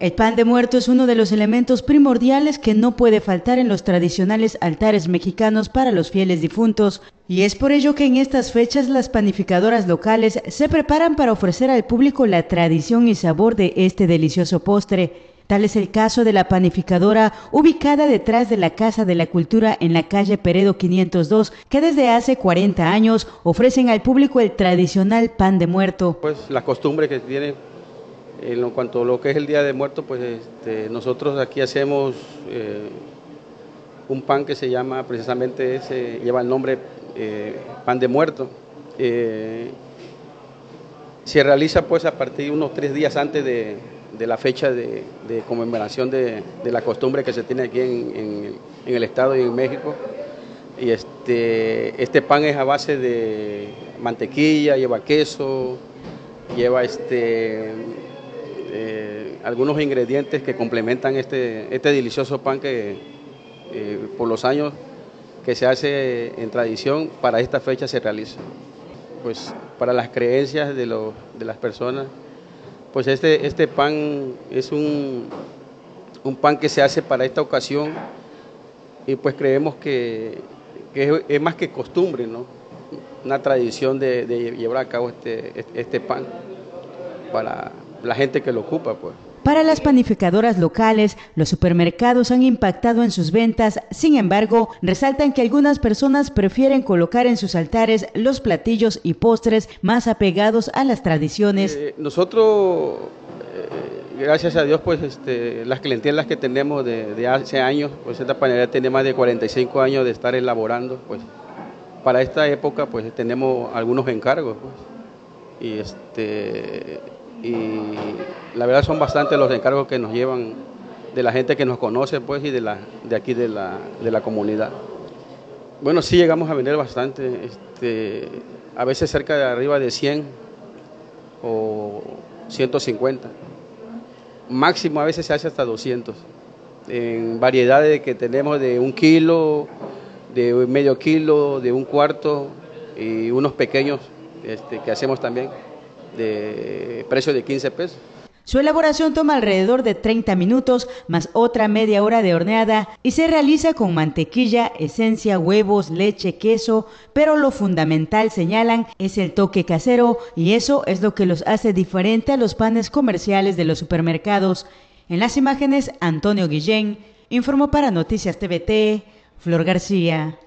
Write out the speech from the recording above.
El pan de muerto es uno de los elementos primordiales que no puede faltar en los tradicionales altares mexicanos para los fieles difuntos, y es por ello que en estas fechas las panificadoras locales se preparan para ofrecer al público la tradición y sabor de este delicioso postre. Tal es el caso de la panificadora ubicada detrás de la Casa de la Cultura en la calle Peredo 502, que desde hace 40 años ofrecen al público el tradicional pan de muerto. Pues la costumbre que tiene en cuanto a lo que es el Día de Muertos, pues nosotros aquí hacemos un pan que se llama precisamente lleva el nombre pan de muerto. Se realiza pues a partir de unos 3 días antes de la fecha de conmemoración de la costumbre que se tiene aquí en el estado y en México. Y este pan es a base de mantequilla, lleva queso, lleva algunos ingredientes que complementan este delicioso pan que por los años que se hace en tradición, para esta fecha se realiza. Pues para las creencias de las personas, pues este pan es un pan que se hace para esta ocasión, y pues creemos que es más que costumbre, ¿no? Una tradición de llevar a cabo este pan para la gente que lo ocupa, pues. Para las panificadoras locales, los supermercados han impactado en sus ventas. Sin embargo, resaltan que algunas personas prefieren colocar en sus altares los platillos y postres más apegados a las tradiciones. Nosotros, gracias a Dios, pues las clientelas que tenemos de hace años, pues esta panadería tiene más de 45 años de estar elaborando, pues para esta época pues tenemos algunos encargos, pues, y la verdad son bastantes los encargos que nos llevan de la gente que nos conoce, pues, y de aquí de la comunidad. Bueno, sí llegamos a vender bastante, a veces cerca de arriba de 100 o 150. Máximo a veces se hace hasta 200. En variedades que tenemos de 1 kilo, de medio kilo, de 1/4 y unos pequeños que hacemos también de precio de 15 pesos. Su elaboración toma alrededor de 30 minutos, más otra media hora de horneada, y se realiza con mantequilla, esencia, huevos, leche, queso, pero lo fundamental, señalan, es el toque casero, y eso es lo que los hace diferente a los panes comerciales de los supermercados. En las imágenes, Antonio Guillén informó para Noticias TVT, Flor García.